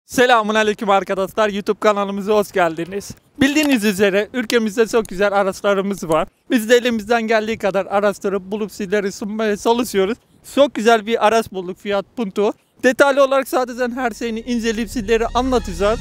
Selamünaleyküm arkadaşlar. YouTube kanalımıza hoş geldiniz. Bildiğiniz üzere ülkemizde çok güzel araçlarımız var. Biz de elimizden geldiği kadar araştırıp bulup sizlere sunmaya çalışıyoruz. Çok güzel bir araç bulduk, Fiat Punto. Detaylı olarak sadece her şeyini inceleyip sizlere anlatacağız.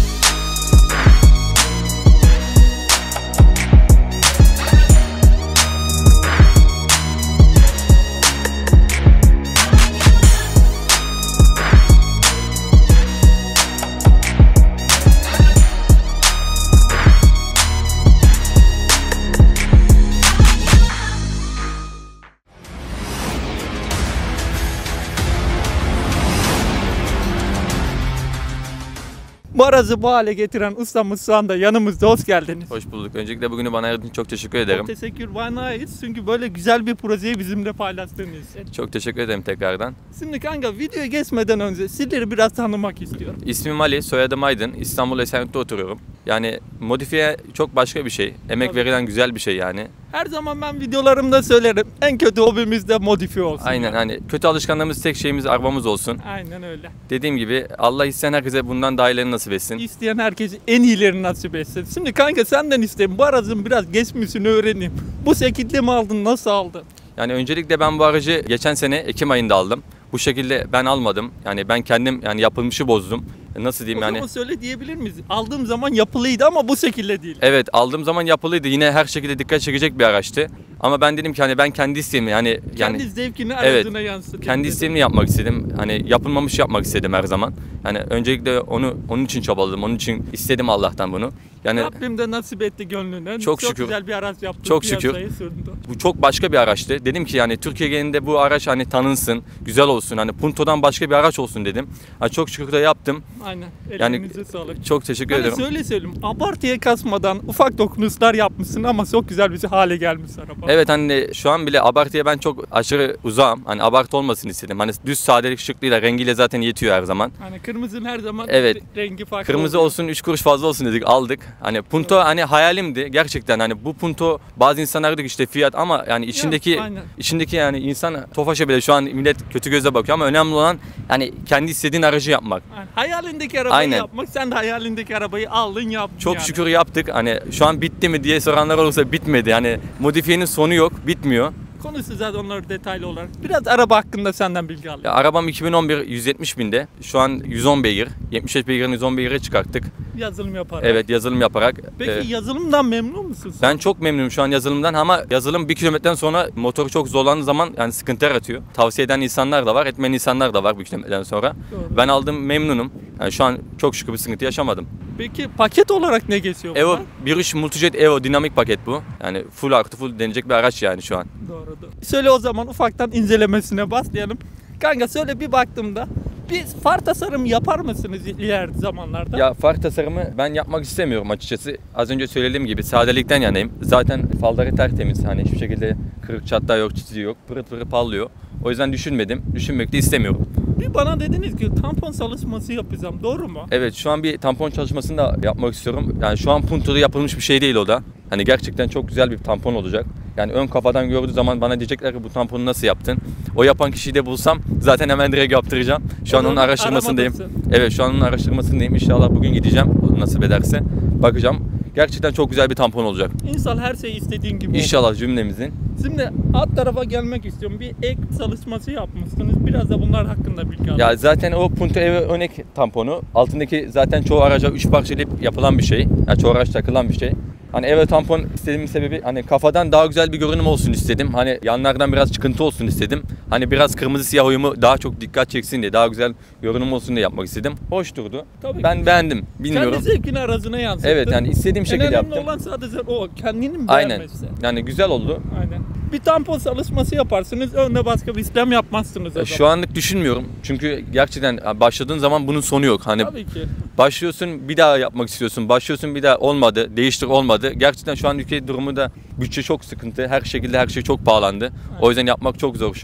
Bu aracı bu hale getiren ustamız şu anda yanımızda. Hoş geldiniz. Hoş bulduk. Öncelikle bugünü bana ayırdığın için çok teşekkür ederim. Çok teşekkür bana ait çünkü böyle güzel bir projeyi bizimle paylaştığınız için. Çok teşekkür ederim tekrardan. Şimdi kanka videoya geçmeden önce sizleri biraz tanımak istiyorum. İsmim Ali, soyadım Aydın. İstanbul Esenyurt'ta oturuyorum. Yani modifiye çok başka bir şey. Emek Tabii. verilen güzel bir şey yani. Her zaman ben videolarımda söylerim. En kötü hobimiz de modifiye olsun. Aynen hani kötü alışkanlığımız tek şeyimiz arabamız olsun. Aynen öyle. Dediğim gibi Allah isteyen herkese bundan daha iyilerini nasip etsin. İsteyen herkese en iyilerini nasip etsin. Şimdi kanka senden isteyeyim. Bu aracın biraz geçmişini öğreneyim. Bu şekilde mi aldın? Nasıl aldın? Yani öncelikle ben bu aracı geçen sene Ekim ayında aldım. Bu şekilde ben almadım. Yani ben kendim yani yapılmışı bozdum. Nasıl diyeyim O yani? zaman söyle diyebilir miyiz? Aldığım zaman yapılıydı ama bu şekilde değil. Evet, aldığım zaman yapılıydı. Yine her şekilde dikkat çekecek bir araçtı. Ama ben dedim ki hani ben kendi isteğimi Kendi zevkini evet, aracına yansıtayım. kendi dedim. isteğimi yapmak istedim. Hani yapılmamış yapmak istedim her zaman. Yani öncelikle onun için çabaladım. Onun için istedim Allah'tan bunu. Yani Rabbim de nasip etti gönlünden. Çok şükür. güzel bir araç yaptı. Çok şükür. Bu çok başka bir araçtı. Dedim ki yani Türkiye genelinde bu araç hani tanınsın, güzel olsun. Hani Punto'dan başka bir araç olsun dedim. Yani çok şükür de yaptım. Aynen. Yani Elinize sağlık. çok teşekkür Hani ederim. söyle söyleyeyim. Abartıya kasmadan ufak dokunuşlar yapmışsın ama çok güzel bir hale gelmiş araba. Evet hani şu an bile abartıya ben çok aşırı uzağım. Hani abartı olmasını istedim. Hani düz sadelik şıklığıyla rengiyle zaten yetiyor her zaman. Hani kırmızının her zaman Evet. rengi farklı. Kırmızı oluyor. olsun 3 kuruş fazla olsun dedik aldık. Hani Punto hani hayalimdi gerçekten hani bu Punto bazı insanlar diyor ki işte Fiat ama yani aynen. içindeki yani insan Tofaş'a bile şu an millet kötü gözle bakıyor ama önemli olan yani kendi istediğin aracı yapmak. Yani hayalindeki arabayı Aynen. yapmak, sen de hayalindeki arabayı aldın yaptın Çok yani. şükür yaptık. Hani şu an bitti mi diye soranlar olursa bitmedi. Yani modifiyenin sonu yok, bitmiyor. Konuşacağız onları detaylı olarak. Biraz araba hakkında senden bilgi alayım. Ya, arabam 2011 170 binde. Şu an 110 beygir. 75 beygirin 110 beygire çıkarttık. Yazılım yaparak. Evet yazılım yaparak. Peki yazılımdan memnun musun sen? Ben çok memnunum şu an yazılımdan ama yazılım 1 kilometreden sonra motoru çok zorlandığı zaman yani sıkıntı yaratıyor. Tavsiye eden insanlar da var, etmeyen insanlar da var 1 kilometreden sonra. Doğru. Ben aldım memnunum. Yani şu an çok şükür bir sıkıntı yaşamadım. Peki paket olarak ne geçiyor Evo bunlar? 1.3 Multijet Evo dinamik paket bu. Yani full artı full denecek bir araç yani şu an. Doğru. Söyle o zaman ufaktan incelemesine başlayalım. Kanka söyle bir baktığımda bir far tasarımı yapar mısınız iler zamanlarda? Ya far tasarımı ben yapmak istemiyorum açıkçası. Az önce söylediğim gibi sadelikten yanayım. Zaten falları tertemiz. Hani hiçbir şekilde kırık çatlağı yok, çiziği yok. Pırıl pırıl parlıyor. O yüzden düşünmek de istemiyorum. Bir bana dediniz ki tampon çalışması yapacağım. Doğru mu? Evet şu an bir tampon çalışmasını da yapmak istiyorum. Yani şu an Punto'da yapılmış bir şey değil o da. Hani gerçekten çok güzel bir tampon olacak. Yani ön kafadan gördüğü zaman bana diyecekler ki bu tamponu nasıl yaptın? O yapan kişiyi de bulsam zaten hemen direkt yaptıracağım. Şu an onun araştırmasındayım. Evet şu an onun araştırmasındayım. İnşallah bugün gideceğim nasip ederse. Bakacağım. Gerçekten çok güzel bir tampon olacak. İnsan her şey istediğin gibi. İnşallah cümlemizin. Şimdi alt tarafa gelmek istiyorum. Bir ek çalışması yapmışsınız. Biraz da bunlar hakkında bilgi alalım. Ya zaten o Punto Evo örnek tamponu. Altındaki zaten çoğu araca 3 parçalı yapılan bir şey. Yani çoğu araç takılan bir şey. Hani Evo tampon istediğimin sebebi hani kafadan daha güzel bir görünüm olsun istedim. Hani yanlardan biraz çıkıntı olsun istedim. Hani biraz kırmızı siyah uyumu daha çok dikkat çeksin diye, daha güzel görünüm olsun diye yapmak istedim. Hoş durdu. Tabii Ben beğendim. Bilmiyorum. Kendi zevkini aracına yansıttın. Evet yani istediğim şekilde en önemli yaptım. olan sadece o. Kendini mi Aynen. beğenmesi? Yani güzel oldu. Aynen. Bir tampon çalışması yaparsınız. Önüne başka bir işlem yapmazsınız o zaman. Şu anlık düşünmüyorum. Çünkü gerçekten başladığın zaman bunun sonu yok. Hani Tabii ki. başlıyorsun bir daha yapmak istiyorsun. Başlıyorsun bir daha olmadı. Değiştir olmadı. Gerçekten şu an ülke durumu da bütçe çok sıkıntı. Her şekilde her şey çok pahalandı. O yüzden yapmak çok zor şu an.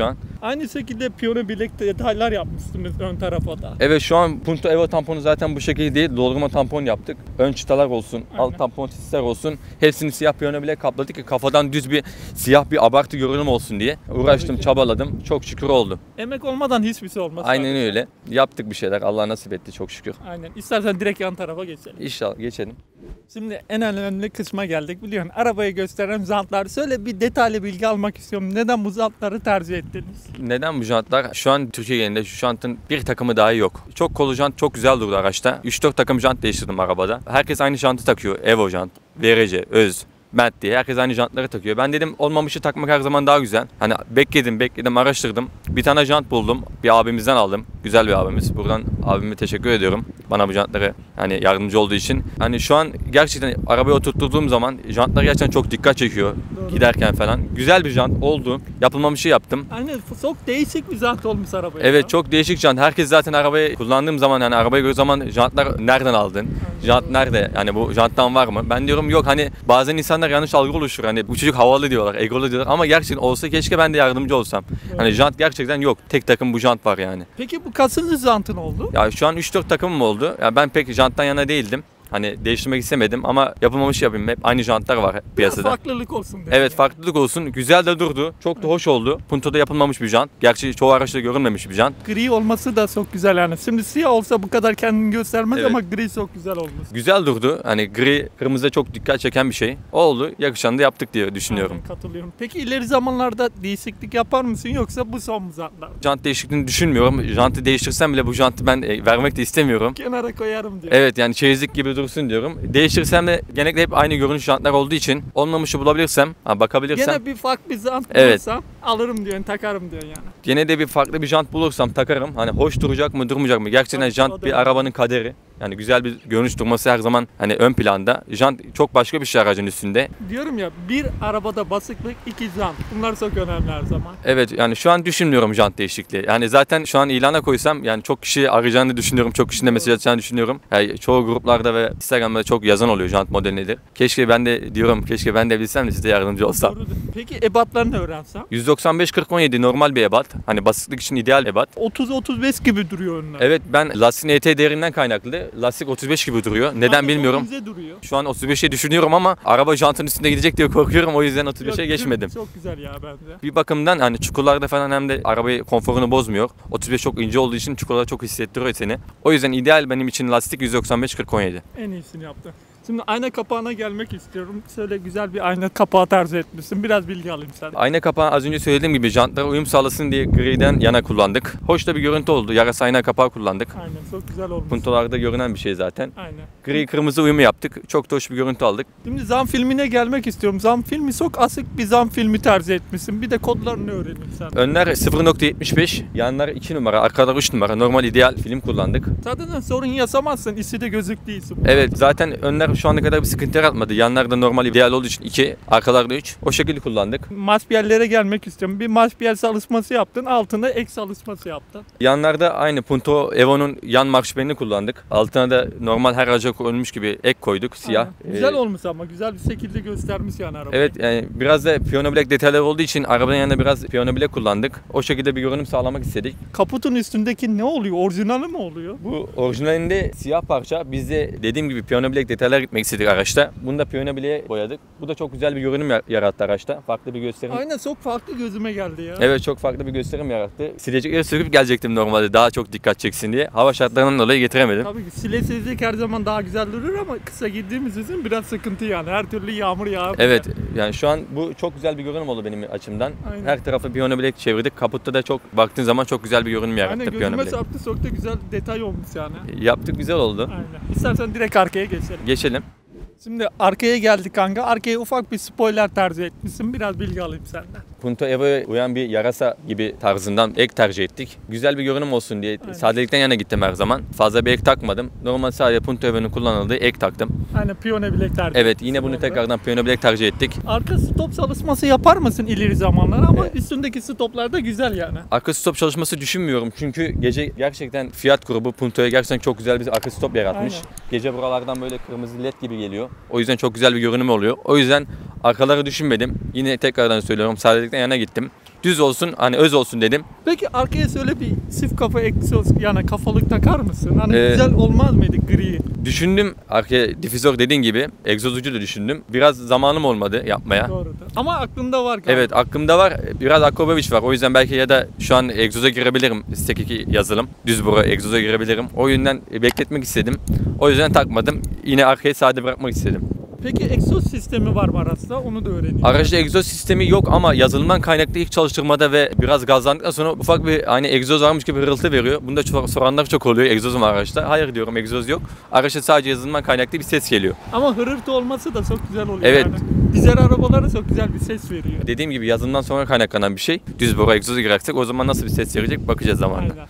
Aynı şekilde piyano bilek detaylar yapmışsınız ön tarafa da. Evet, şu an Punto Evo tamponu zaten bu şekilde değil. Doldurma tampon yaptık. Ön çıtalar olsun, alt tampon çizgiler olsun. Hepsini siyah piyano bilek kapladık ki kafadan düz bir siyah bir abartı görünüm olsun diye. Uğraştım, çabaladım. Çok şükür oldu. Emek olmadan hiçbir şey olmaz. Aynen öyle. Yaptık bir şeyler. Allah nasip etti çok şükür. Aynen. İstersen direkt yan tarafa geçelim. İnşallah geçelim. Şimdi en önemli kısma geldik, biliyorsun. Arabayı gösteren jantlar. Söyle, bir detaylı bilgi almak istiyorum. Neden bu jantları tercih ettiniz? Neden bu jantlar? Şu an Türkiye genelinde şu jantın bir takımı dahi yok. Çok kolu jant çok güzel durdu araçta. 3-4 takım jant değiştirdim arabada. Herkes aynı jantı takıyor. Evo jant, VRC, Öz, Mert diye. Herkes aynı jantları takıyor. Ben dedim olmamışı takmak her zaman daha güzel. Hani bekledim, araştırdım. Bir tane jant buldum. Bir abimizden aldım. Güzel bir abimiz. Buradan abime teşekkür ediyorum. Bana bu jantları hani yardımcı olduğu için. Hani şu an gerçekten arabaya oturttuğum zaman jantlar gerçekten çok dikkat çekiyor. Doğru. Giderken falan. Güzel bir jant oldu. Yapılmamışı yaptım. Aynen, çok değişik bir jant olmuş arabaya. Evet, çok değişik jant. Herkes zaten arabayı kullandığım zaman, yani arabayı gördüğü zaman jantlar nereden aldın? Jant nerede? Yani bu janttan var mı? Ben diyorum yok, hani bazen insanlar yanlış algı oluşur. Hani bu çocuk havalı diyorlar, egolu diyorlar ama gerçekten olsa keşke ben de yardımcı olsam. Evet. Hani jant gerçekten yok. Tek takım bu jant var yani. Peki bu kaçıncı jantın oldu? Ya şu an 3-4 takımım oldu. Ya ben pek janttan yana değildim. Hani değiştirmek istemedim ama yapılmamış yapayım. Hep aynı jantlar var Biraz piyasada. farklılık olsun diye. Evet, farklılık olsun. Güzel de durdu. Çok da hoş oldu. Punto'da yapılmamış bir jant. Gerçi çoğu araçta görünmemiş bir jant. Gri olması da çok güzel yani. Şimdi siyah olsa bu kadar kendini göstermez Evet. ama gri çok güzel olmuş. Güzel durdu. Hani gri, kırmızıda çok dikkat çeken bir şey. Oldu. Yakışanı da yaptık diye düşünüyorum. Aynen, katılıyorum. Peki ileri zamanlarda değişiklik yapar mısın yoksa bu son mu jantlar? Jant değişikliğini düşünmüyorum. Jantı değiştirsem bile bu jantı ben vermek de istemiyorum. Kenara koyarım diyor. Evet, yani çeyizlik gibi dursun diyorum. Değiştirsem de genellikle hep aynı görünüş jantlar olduğu için olmamışı bulabilirsem, bakabilirsem. Gene bir farklı bir jant Evet. bulursam alırım diyorsun, takarım diyorsun yani. Gene de bir farklı bir jant bulursam takarım. Hani hoş duracak mı, durmayacak mı? Gerçekten Tabii, o jant da bir var. arabanın kaderi. Yani güzel bir görünüş durması her zaman hani ön planda. Jant çok başka bir şey aracın üstünde. Diyorum ya, bir arabada basıklık, iki jant. Bunlar çok önemli her zaman. Evet, yani şu an düşünmüyorum jant değişikliği. Yani zaten şu an ilana koysam yani çok kişi arayacağını düşünüyorum. Çok kişinin de mesaj atacağını düşünüyorum. Yani çoğu gruplarda ve Instagram'da çok yazan oluyor jant modeli nedir. Keşke ben de diyorum, keşke ben de bilsem de size yardımcı olsam. Doğru. Peki ebatlarını öğrensem? 195-40-17 normal bir ebat. Hani basıklık için ideal ebat. 30-35 gibi duruyor önler. Evet, ben lastiğin ET değerinden kaynaklı. Lastik 35 gibi duruyor. Neden Aynen, bilmiyorum. çok ince duruyor. Şu an 35'e düşünüyorum ama araba jantın üstünde gidecek diye korkuyorum. O yüzden 35'e Yok, geçmedim. Çok güzel ya bence. Bir bakımdan hani çukurlarda falan hem de arabayı konforunu bozmuyor. 35 çok ince olduğu için çukurlarda çok hissettiriyor seni. O yüzden ideal benim için lastik 195-40-17. En iyisini yaptın. Şimdi ayna kapağına gelmek istiyorum. Şöyle güzel bir ayna kapağı tercih etmişsin. Biraz bilgi alayım senden. Ayna kapağı az önce söylediğim gibi jantlara uyum sağlasın diye griden yana kullandık. Hoş da bir görüntü oldu. Yarasa ayna kapağı kullandık. Aynen, çok güzel olmuş. Puntolarda görünen bir şey zaten. Aynen. Gri kırmızı uyumu yaptık. Çok da hoş bir görüntü aldık. Şimdi zam filmine gelmek istiyorum. Zam filmi çok asık bir zam filmi tercih etmişsin. Bir de kodlarını öğreneyim sen. Önler 0.75, yanlar 2 numara, arkalar 3 numara. Normal ideal film kullandık. Zaten sorun yaşamazsın. İsi de gözük değilsin. Evet, zaten önler şu ana kadar bir sıkıntı yaratmadı. Yanlar da normal ideal olduğu için 2, arkalarda 3. O şekilde kullandık. Maspiyerlere gelmek istiyorum. Bir maspiyer çalışması yaptın. Altında ek çalışması yaptın. Yanlarda aynı Punto Evo'nun yan marşbenini kullandık. Altına da normal her araca koyulmuş gibi ek koyduk, siyah. Aynen. Güzel olmuş ama. Güzel bir şekilde göstermiş yani arabayı. Evet, yani biraz da piyano bilek detayları olduğu için arabanın yanında biraz piyano bilek kullandık. O şekilde bir görünüm sağlamak istedik. Kaputun üstündeki ne oluyor? Orijinali mi oluyor? Bu orijinalinde siyah parça. Biz de dediğim gibi piyano bilek detaylar gitmek istedik araçta. Bunu da piyano bileğe boyadık. Bu da çok güzel bir görünüm yarattı araçta. Farklı bir gösterim. Aynen, çok farklı gözüme geldi ya. Evet, çok farklı bir gösterim yarattı. Silecekleri söküp gelecektim normalde daha çok dikkat çeksin diye. Hava şartlarından dolayı getiremedim. Tabii ki silesizlik her zaman daha güzel durur ama kısa girdiğimiz için biraz sıkıntı yani. Her türlü yağmur yağar. Evet, yani şu an bu çok güzel bir görünüm oldu benim açımdan. Aynen. Her tarafı piyano bilek çevirdik. Kaputta da çok baktığın zaman çok güzel bir görünüm yarattı Aynen, piyano gözüme bilek. çarptı, çok da güzel detay olmuş yani. Yaptık, güzel oldu. Aynen. İstersen direkt arkaya geçelim. Geçelim. Şimdi arkaya geldik kanka. Arkaya ufak bir spoiler tercih etmişsin. Biraz bilgi alayım senden. Punto Evo'ya uyan bir yarasa gibi tarzından ek tercih ettik. Güzel bir görünüm olsun diye sadelikten yana gittim her zaman. Fazla bir ek takmadım. Normal sadece Punto Evo'nun kullanıldığı ek taktım. Aynen, piyano bilek tercih Evet, etmişsin yine bunu orada. tekrardan piyano bilek tercih ettik. Arka stop çalışması yapar mısın ileri zamanlar ama Evet. üstündeki stoplar da güzel yani. Arka stop çalışması düşünmüyorum çünkü gece gerçekten Fiat grubu Punto'ya gerçekten çok güzel bir arka stop yaratmış. Aynen. Gece buralardan böyle kırmızı led gibi geliyor. O yüzden çok güzel bir görünüm oluyor. O yüzden arkaları düşünmedim. Yine tekrardan söylüyorum, sadelikten yana gittim. düz olsun, hani öz olsun dedim. Peki arkaya şöyle bir çift kafa egzoz yani kafalık takar mısın? Hani Ee, güzel olmaz mıydı gri? Düşündüm, arkaya difüzör dediğin gibi egzoz ucu da düşündüm. Biraz zamanım olmadı yapmaya. Doğrudur. Ama aklımda var galiba. Evet, aklımda var. Biraz Akrapovic var. O yüzden belki ya da şu an egzoza girebilirim. Stek 2 yazılım. Düz boru egzoza girebilirim. O yüzden bekletmek istedim. O yüzden takmadım. Yine arkayı sade bırakmak istedim. Peki egzoz sistemi var mı araçta? Onu da öğreneyim. Aracda egzoz sistemi yok ama yazılımdan kaynaklı ilk çalıştırmada ve biraz gazlandıktan sonra ufak bir hani egzoz varmış gibi hırıltı veriyor. Bunda soranlar çok oluyor, egzoz mu araçta? Hayır diyorum, egzoz yok. Araçta sadece yazılımdan kaynaklı bir ses geliyor. Ama hırıltı olması da çok güzel oluyor. Evet. Yani. Dizel arabalara çok güzel bir ses veriyor. Dediğim gibi yazılımdan sonra kaynaklanan bir şey. Düz boru egzoza girersek o zaman nasıl bir ses verecek bakacağız zamanla. Aynen.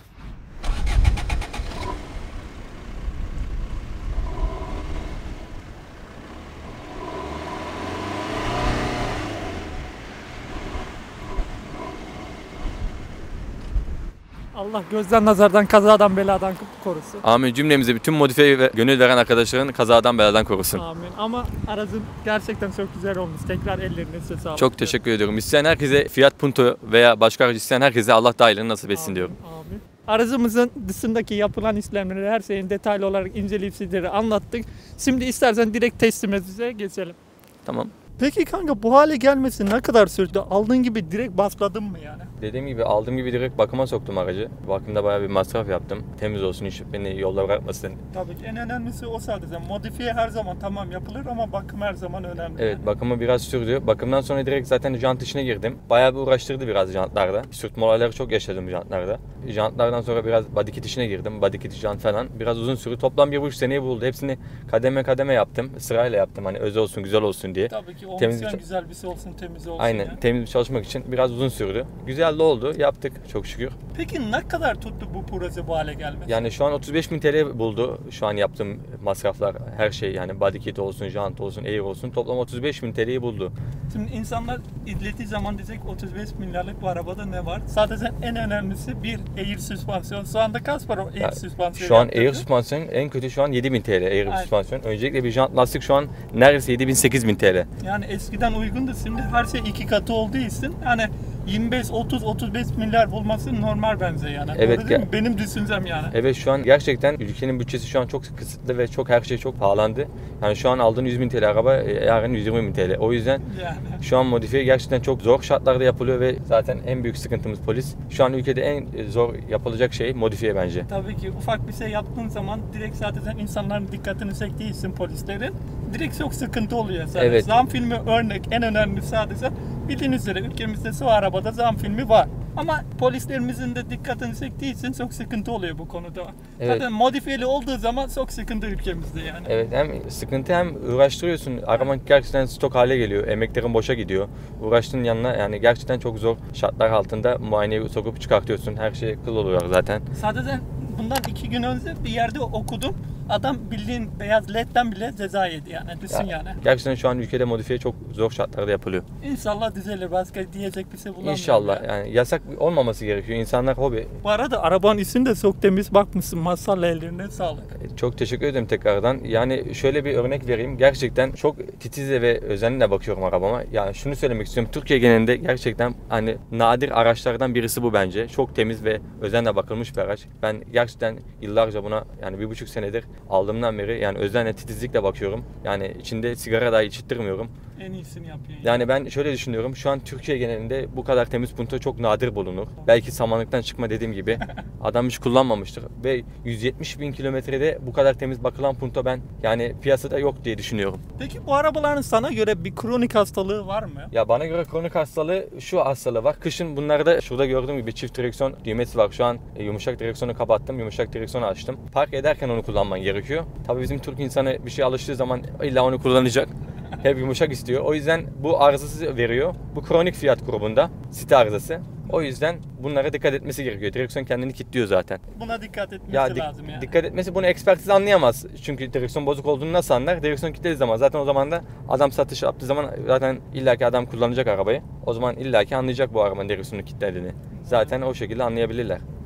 Allah gözden nazardan kazadan beladan korusun. Amin, cümlemize bütün modifiye ve gönül veren arkadaşların kazadan beladan korusun. Amin. Ama aracın gerçekten çok güzel olmuş. Tekrar ellerine sağlık. Çok teşekkür ediyorum. İsteyen herkese, Fiat Punto veya başka aracı isteyen herkese Allah dahilini nasip etsin Amin, diyorum. amin. Aracımızın dışındaki yapılan işlemleri her şeyin detaylı olarak inceleyip sizlere anlattık. Şimdi istersen direkt teslimimize geçelim. Tamam. Peki kanka bu hale gelmesi ne kadar sürdü? Aldığın gibi direkt basladın mı yani? Dediğim gibi aldığım gibi direkt bakıma soktum aracı. Bakımda bayağı bir masraf yaptım. Temiz olsun, hiç beni yolda bırakmasın. Tabii ki en önemlisi o sadece. Modifiye her zaman tamam yapılır ama bakım her zaman önemli. Evet, bakımı biraz sürdü. Bakımdan sonra direkt zaten jant işine girdim. Bayağı bir uğraştırdı biraz jantlarda. Sürtme olayları çok yaşadım jantlarda. Jantlardan sonra biraz body kit işine girdim. Body kit, jant falan. Biraz uzun sürdü. Toplam 1,5 seneyi buldu. Hepsini kademe kademe yaptım. Sırayla yaptım hani öz olsun, güzel olsun diye. Tabii ki Temiz opsiyon bir- güzel bir şey olsun, temiz olsun. Aynen, yani. temiz bir çalışmak için biraz uzun sürdü. Güzel de oldu. Yaptık çok şükür. Peki ne kadar tuttu bu proje bu hale gelmesi? Yani şu an 35.000 TL buldu. Şu an yaptığım masraflar, her şey yani body kit olsun, jant olsun, air olsun. Toplam 35.000 TL'yi buldu. Şimdi insanlar izlediği zaman diyecek 35 milyarlık bu arabada ne var? Sadece en önemlisi bir air süspansiyon. Şu anda kaç para o air süspansiyon? Şu an yaptırdı? air süspansiyon en kötü şu an 7.000 TL air Aynen. süspansiyon. Öncelikle bir jant lastik şu an neredeyse 7.000-8.000 TL. Yani eskiden uygundu, şimdi her şey iki katı olduğu için yani 25, 30, 35 milyar bulması normal bence yani. Evet, Doğru değil mi? Benim düşüncem yani. Evet, şu an gerçekten ülkenin bütçesi şu an çok kısıtlı ve çok her şey çok pahalandı. Yani şu an aldığın 100.000 TL araba yarın 120.000 TL. O yüzden Yani. şu an modifiye gerçekten çok zor şartlarda yapılıyor ve zaten en büyük sıkıntımız polis. Şu an ülkede en zor yapılacak şey modifiye bence. Tabii ki ufak bir şey yaptığın zaman direkt zaten insanların dikkatini çektiği için polislerin direkt çok sıkıntı oluyor zaten. Evet. Zam filmi örnek en önemli sadece bildiğiniz üzere ülkemizde şu arabada zam filmi var. Ama polislerimizin de dikkatini çektiği için çok sıkıntı oluyor bu konuda. Evet. Zaten modifiyeli olduğu zaman çok sıkıntı ülkemizde yani. Evet, hem sıkıntı hem uğraştırıyorsun. Araban gerçekten stok hale geliyor. Emeklerin boşa gidiyor. Uğraştığın yanına yani gerçekten çok zor şartlar altında muayeneye sokup çıkartıyorsun. Her şey kıl oluyor zaten. Sadece bundan 2 gün önce bir yerde okudum. Adam bildiğin beyaz ledden bile ceza yedi yani. Düşün yani. Gerçekten şu an ülkede modifiye çok zor şartlarda yapılıyor. İnşallah düzelir. Başka diyecek bir şey bulamıyorum. İnşallah ya. yani yasak olmaması gerekiyor. İnsanlar hobi. Bu arada arabanın ismi de çok temiz, bakmışsın, maşallah, ellerine sağlık. Çok teşekkür ederim tekrardan. Yani şöyle bir örnek vereyim. Gerçekten çok titizle ve özenle bakıyorum arabama. Yani şunu söylemek istiyorum. Türkiye genelinde gerçekten hani nadir araçlardan birisi bu bence. Çok temiz ve özenle bakılmış bir araç. Ben gerçekten yıllarca buna yani 1,5 senedir aldığımdan beri yani özenle titizlikle bakıyorum. Yani içinde sigara dahi içittirmiyorum. En iyisini yapıyor. Yani ben şöyle düşünüyorum. Şu an Türkiye genelinde bu kadar temiz punto çok nadir bulunur. Belki samanlıktan çıkma dediğim gibi adam hiç kullanmamıştır. Ve 170.000 kilometrede bu kadar temiz bakılan punto ben yani piyasada yok diye düşünüyorum. Peki bu arabaların sana göre bir kronik hastalığı var mı? Ya bana göre kronik hastalığı şu hastalığı var. Kışın bunlarda şurada gördüğüm gibi çift direksiyon düğmesi var. Şu an yumuşak direksiyonu kapattım. Yumuşak direksiyonu açtım. Park ederken onu kullanman gerekiyor. Tabii bizim Türk insanı bir şeye alıştığı zaman illa onu kullanacak. Hep yumuşak istiyor. O yüzden bu arızası veriyor. Bu kronik Fiat grubunda. Site arızası. O yüzden bunlara dikkat etmesi gerekiyor. Direksiyon kendini kilitliyor zaten. Buna dikkat etmesi Ya lazım yani. dikkat etmesi, bunu ekspertiz anlayamaz. Çünkü direksiyon bozuk olduğunu nasıl anlar? Direksiyon kilitlediği zaman zaten o zaman da adam satış yaptığı zaman zaten illaki adam kullanacak arabayı. O zaman illaki anlayacak bu arabanın direksiyonu kilitlediğini. Zaten o şekilde anlayabilirler.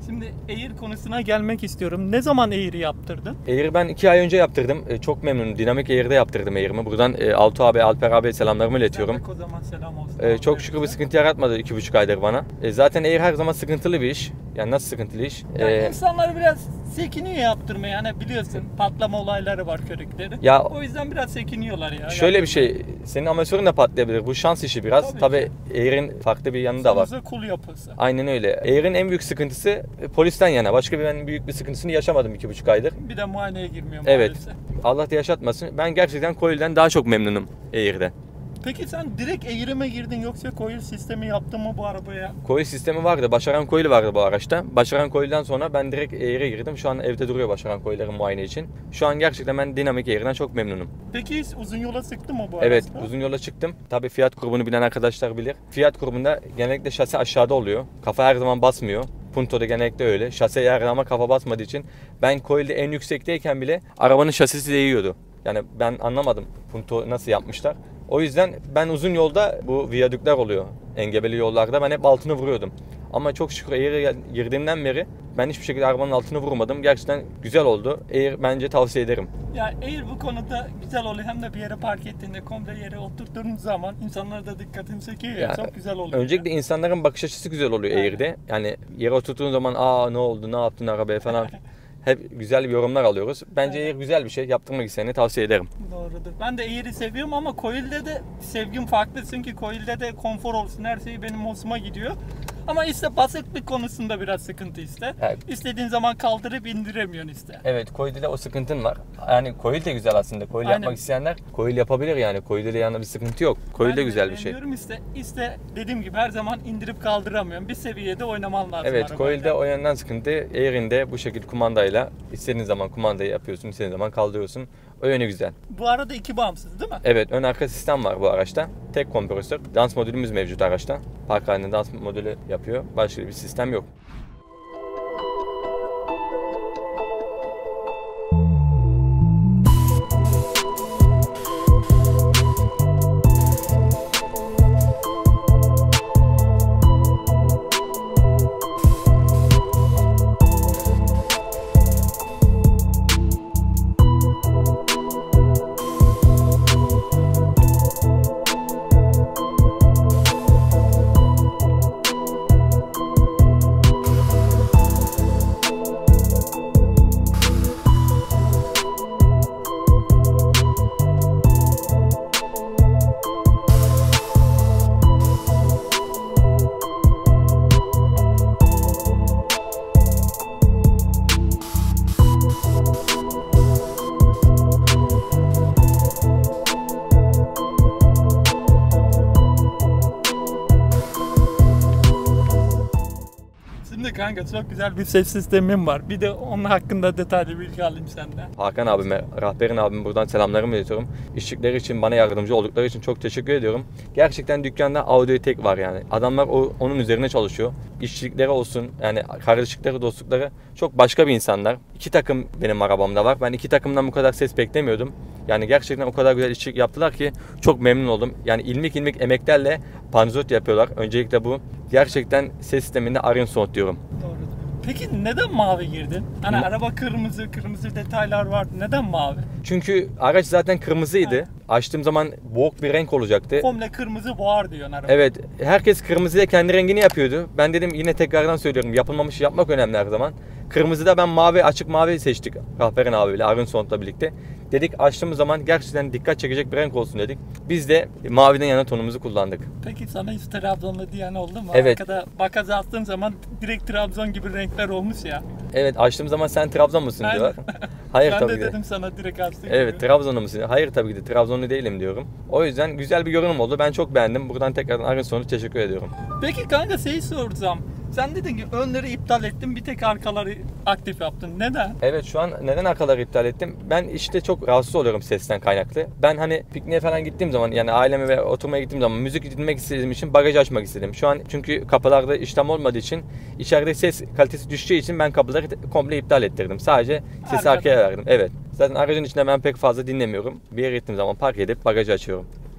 Şimdi Air konusuna gelmek istiyorum. Ne zaman Air'i yaptırdın? Air'i ben 2 ay önce yaptırdım. Çok memnunum. Dinamik Air'de yaptırdım Air'imi. Buradan Altuğ abi, Alper abi selamlarımı iletiyorum. O zaman selam olsun. Çok şükür bir sıkıntı yaratmadı 2,5 aydır bana. Zaten Air her zaman sıkıntılı bir iş. Yani nasıl sıkıntılı iş? Yani insanlar biraz sekiniyor yaptırmaya. Yani biliyorsun patlama olayları var körükleri. Ya, o yüzden biraz sekiniyorlar ya. Şöyle bir şey, senin amatörün de patlayabilir. Bu şans işi biraz. Tabii Air'in farklı bir yanı da var. Sonuçta kul yapısı. Aynen öyle. Air'in en büyük sıkıntısı polisten yana. Başka ben büyük bir sıkıntısını yaşamadım 2,5 aydır. Bir de muayeneye girmiyor Evet. maalesef. Allah da yaşatmasın. Ben gerçekten Coil'den daha çok memnunum Air'de. Peki sen direkt Air'ime girdin yoksa coil sistemi yaptın mı bu arabaya? Coil sistemi vardı. Başaran Coil vardı bu araçta. Başaran Coil'den sonra ben direkt Air'e girdim. Şu an evde duruyor Başaran Coil'lerin muayene için. Şu an gerçekten ben dinamik Air'den çok memnunum. Peki uzun yola sıktı mı bu Evet, araba? uzun yola çıktım. Tabii Fiat grubunu bilen arkadaşlar bilir. Fiat grubunda genellikle şase aşağıda oluyor. Kafa her zaman basmıyor. Punto'da genellikle öyle. Şase her zaman kafa basmadığı için ben Coil'de en yüksekteyken bile arabanın şasisi değiyordu. Yani ben anlamadım Punto nasıl yapmışlar. O yüzden ben uzun yolda bu viyadükler oluyor. Engebeli yollarda ben hep altını vuruyordum. Ama çok şükür Air'e girdiğimden beri ben hiçbir şekilde arabanın altını vurmadım. Gerçekten güzel oldu. Air bence tavsiye ederim. Ya Air bu konuda güzel oluyor. Hem de bir yere park ettiğinde komple yere oturttuğun zaman insanlar da dikkatini çekiyor ya. Çok güzel oluyor. Öncelikle insanların bakış açısı güzel oluyor Air'de. Yani yere oturttuğun zaman ne oldu, ne yaptın arabaya falan. Hep güzel yorumlar alıyoruz. Bence Air güzel bir şey. Yaptırmak isteyeni tavsiye ederim. Doğrudur. Ben de Air'i seviyorum ama Coil'de de sevgim farklı. Çünkü Coil'de de konfor olsun, her şey benim hoşuma gidiyor. Ama işte basıklık konusunda biraz sıkıntı işte. Evet. İstediğin zaman kaldırıp indiremiyorsun işte. Evet, Coil'de de o sıkıntın var. Yani Coil de güzel aslında. Coil Aynen. yapmak isteyenler Coil yapabilir yani. Coil'de de yanında bir sıkıntı yok. Coil de güzel bir şey. İşte dediğim gibi her zaman indirip kaldıramıyorum. Bir seviyede oynaman lazım. Evet, Coil'de o yönden sıkıntı. Air'in de bu şekilde kumandayla istediğin zaman kumandayı yapıyorsun, istediğin zaman kaldırıyorsun. O yönü güzel. Bu arada iki bağımsız değil mi? Evet, ön arka sistem var bu araçta. Tek kompresör. Dans modülümüz mevcut araçta. Park halinde dans modülü yapıyor. Başka bir sistem yok. Şimdi kanka çok güzel bir ses sistemim var. Bir de onun hakkında detaylı bilgi alayım senden. Hakan abime, Rahberin abime buradan selamlarımı iletiyorum. İşçilikleri için, bana yardımcı oldukları için çok teşekkür ediyorum. Gerçekten dükkanda Audio-Tek var yani. Adamlar onun üzerine çalışıyor. İşçilikleri olsun, yani kardeşlikleri, dostlukları çok başka bir insanlar. 2 takım benim arabamda var. Ben 2 takımdan bu kadar ses beklemiyordum. Yani gerçekten o kadar güzel işçilik yaptılar ki çok memnun oldum. Yani ilmik emeklerle panzot yapıyorlar. Öncelikle bu. Gerçekten ses sisteminde Arin Sound diyorum. Doğru. Peki neden mavi girdin? Hani araba kırmızı detaylar vardı. Neden mavi? Çünkü araç zaten kırmızıydı. Evet. Açtığım zaman boğuk bir renk olacaktı. Komple kırmızı boğar diyorsun araba. Evet, herkes kırmızıya kendi rengini yapıyordu. Ben dedim yine tekrardan söylüyorum, yapılmamış yapmak önemli her zaman. Kırmızıda ben mavi, açık mavi seçtik Rahberin abiyle, Arın Sound'la birlikte. Dedik açtığımız zaman gerçekten dikkat çekecek bir renk olsun dedik. Biz de maviden yana tonumuzu kullandık. Peki sana hiç Trabzonlu diyen oldu mu? Evet. Arkada bakaza attığın zaman direkt Trabzon gibi renkler olmuş ya. Evet, açtığım zaman sen Trabzon musun Ben- diyorlar. Hayır Ben tabii de ki de. dedim sana direkt açtığın Evet, gibi. Trabzonlu musun? Hayır tabii ki de Trabzonlu değilim diyorum. O yüzden güzel bir görünüm oldu. Ben çok beğendim. Buradan tekrardan Arın Sound'a teşekkür ediyorum. Peki kanka şey soracağım. Sen dedin ki önleri iptal ettin, bir tek arkaları aktif yaptın. Neden? Evet, şu an neden arkaları iptal ettim? Ben işte çok rahatsız oluyorum sesten kaynaklı. Ben hani pikniğe falan gittiğim zaman, yani aileme ve oturmaya gittiğim zaman müzik dinlemek istediğim için bagajı açmak istedim. Şu an çünkü kapılarda işlem olmadığı için, içeride ses kalitesi düştüğü için ben kapıları komple iptal ettirdim. Sadece sesi arkaya verdim. Evet. Zaten aracın içinde ben pek fazla dinlemiyorum. Bir yere gittiğim zaman park edip bagajı açıyorum.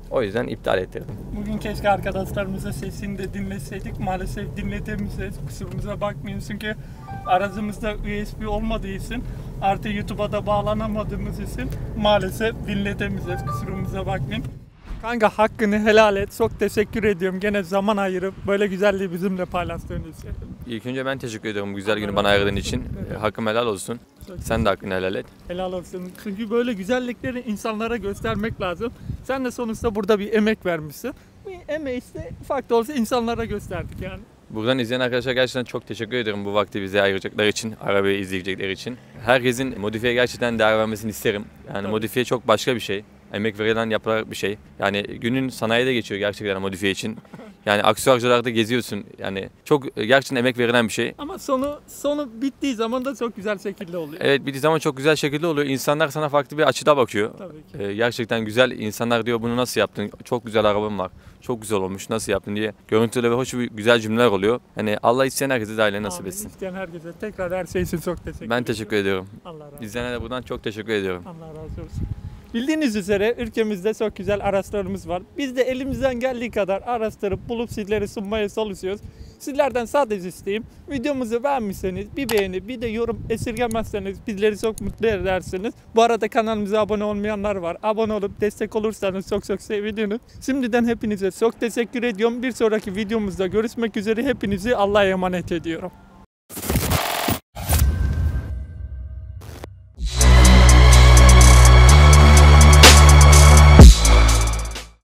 O yüzden iptal ettirdim. Bugün keşke arkadaşlarımıza sesini de dinleseydik. Maalesef dinletemiyoruz. Kusurumuza bakmayın çünkü aracımızda USB olmadığı için artı YouTube'a da bağlanamadığımız için maalesef dinletemiyoruz. Kusurumuza bakmayın. Kanka hakkını helal et. Çok teşekkür ediyorum. Gene zaman ayırıp böyle güzelliği bizimle paylaştığın için. İlk önce ben teşekkür ediyorum bu güzel günü bana ayırdığın için. Hakkım helal olsun. Sen de hakkını helal et. Helal olsun. Çünkü böyle güzellikleri insanlara göstermek lazım. Sen de sonuçta burada bir emek vermişsin. Bir emeği işte ufak da olsa insanlara gösterdik yani. Buradan izleyen arkadaşlar gerçekten çok teşekkür ederim bu vakti bize ayıracakları için, arabayı izleyecekleri için. Herkesin modifiye gerçekten değer vermesini isterim. Yani Tabii. modifiye çok başka bir şey. Emek verilen yapılan bir şey. Yani günün sanayide geçiyor gerçekten modifiye için. Yani aksesuarcılarda geziyorsun. Yani çok gerçekten emek verilen bir şey. Ama sonu bittiği zaman da çok güzel şekilde oluyor. Evet bittiği zaman çok güzel şekilde oluyor. İnsanlar sana farklı bir açıda bakıyor. Tabii ki. Gerçekten güzel. İnsanlar diyor bunu nasıl yaptın? Çok güzel arabam var. Çok güzel olmuş. Nasıl yaptın diye. Görüntülü ve hoş güzel cümleler oluyor. Hani Allah isteyen herkese de aile nasip Amin. etsin. İsteyen herkese tekrar her şey için çok teşekkür Ben teşekkür ediyorum. Allah razı olsun. İzleyenlere de buradan çok teşekkür ediyorum. Allah razı olsun. Bildiğiniz üzere ülkemizde çok güzel araçlarımız var. Biz de elimizden geldiği kadar araştırıp bulup sizlere sunmaya çalışıyoruz. Sizlerden sadece isteğim videomuzu beğenmişseniz bir beğeni bir de yorum esirgemezseniz bizleri çok mutlu edersiniz. Bu arada kanalımıza abone olmayanlar var. Abone olup destek olursanız çok sevinirim. Şimdiden hepinize çok teşekkür ediyorum. Bir sonraki videomuzda görüşmek üzere. Hepinizi Allah'a emanet ediyorum.